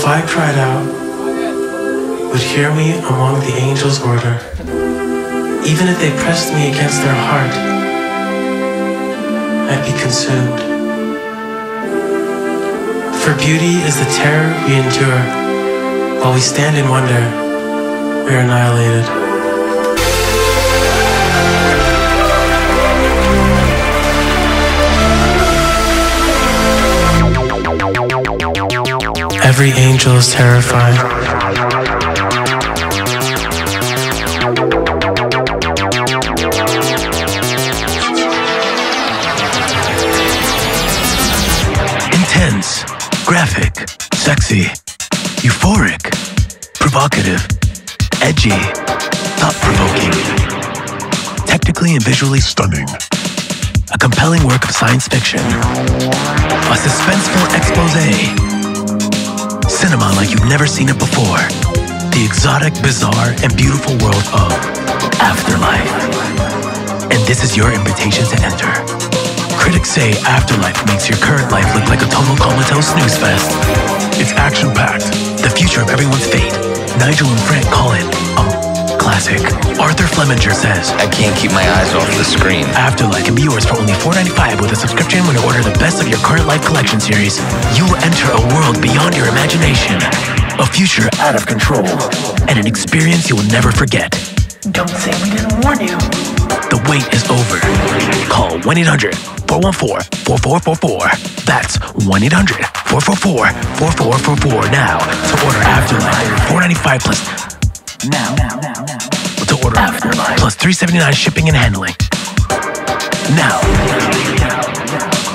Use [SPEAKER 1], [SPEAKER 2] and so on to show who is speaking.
[SPEAKER 1] If I cried out, would hear me among the angels' order, even if they pressed me against their heart, I'd be consumed. For beauty is the terror we endure, while we stand in wonder, we are annihilated. Every angel is terrified.
[SPEAKER 2] Intense, graphic, sexy, euphoric, provocative, edgy, thought-provoking, technically and visually stunning. A compelling work of science fiction. A suspenseful exposé. Cinema like you've never seen it before. The exotic, bizarre, and beautiful world of Afterlife. And this is your invitation to enter. Critics say Afterlife makes your current life look like a total comatose snooze fest. It's action-packed, the future of everyone's fate. Nigel and Frank call it classic. Arthur Flemminger says,
[SPEAKER 3] I can't keep my eyes off the screen.
[SPEAKER 2] Afterlife can be yours for only $4.95 with a subscription when you order the best of your current life collection series. You will enter a world beyond your imagination, a future out of control, and an experience you will never forget.
[SPEAKER 4] Don't say we didn't warn you.
[SPEAKER 2] The wait is over. Call 1-800-414-4444. That's 1-800-444-4444 now to order Afterlife. $4.95 plus. Now. To order Afterlife. Plus $3.79 shipping and handling. Now.